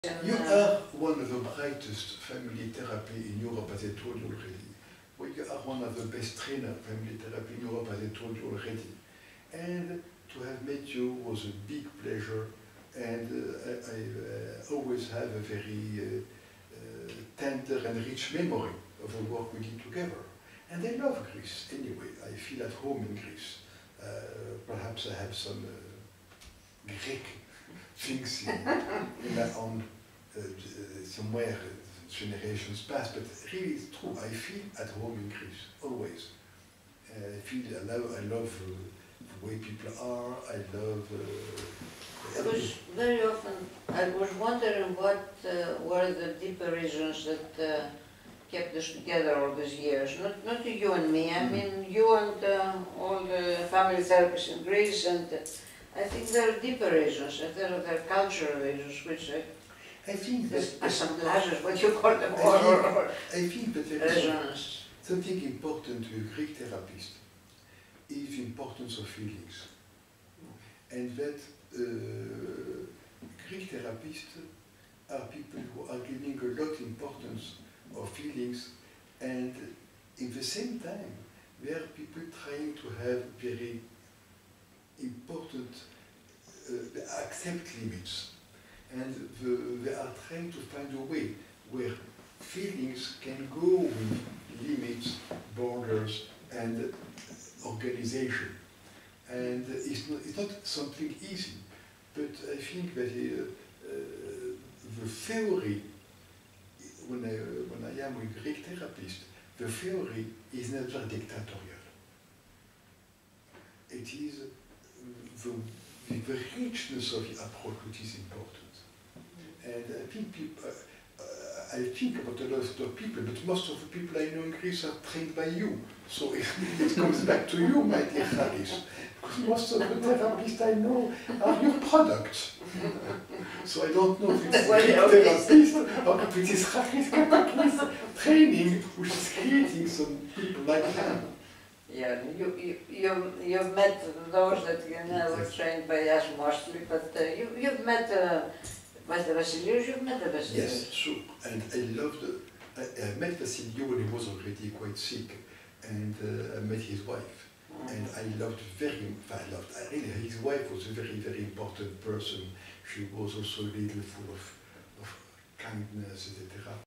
You are one of the brightest family therapy in Europe, as I told you already. Well, you are one of the best trainer family therapy in Europe, as I told you already. And to have met you was a big pleasure, and I always have a very tender and rich memory of the work we did together. And I love Greece anyway. I feel at home in Greece. Perhaps I have some Greek things in my own somewhere generations past, but really it's true. I feel at home in Greece, always. I love the way people are. I love. Very often I was wondering what were the deeper reasons that kept us together all these years. Not you and me. I mean you and all the family therapists in Greece, and I think there are deeper reasons, and there are cultural reasons, which I think that assemblages, what you call them, I think that there is something important to a Greek therapist is the importance of feelings, and that Greek therapists are people who are giving a lot of importance of feelings, and in the same time they are people trying to have very important accept limits, and they are trying to find a way where feelings can go with limits, borders, and organization. And it's not something easy, but I think that the theory, when I am with Greek therapists, the theory is never dictatorial. It is the richness of the approach which is important. And I think about a lot of people, but most of the people I know in Greece are trained by you. So it comes back to you, my dear Haris. Because most of the therapists I know are your products. So I don't know if it's a Greek therapist or if it is Haris Katakis training which is creating some people like him. Yeah, you've met those that were trained by us mostly, but you've met Vasilios, you've met the Vasilios. Yes, sure. And I met Vasilios when he was already quite sick, and I met his wife. And I really, his wife was a very, very important person. She was also a little full of kindness, etc.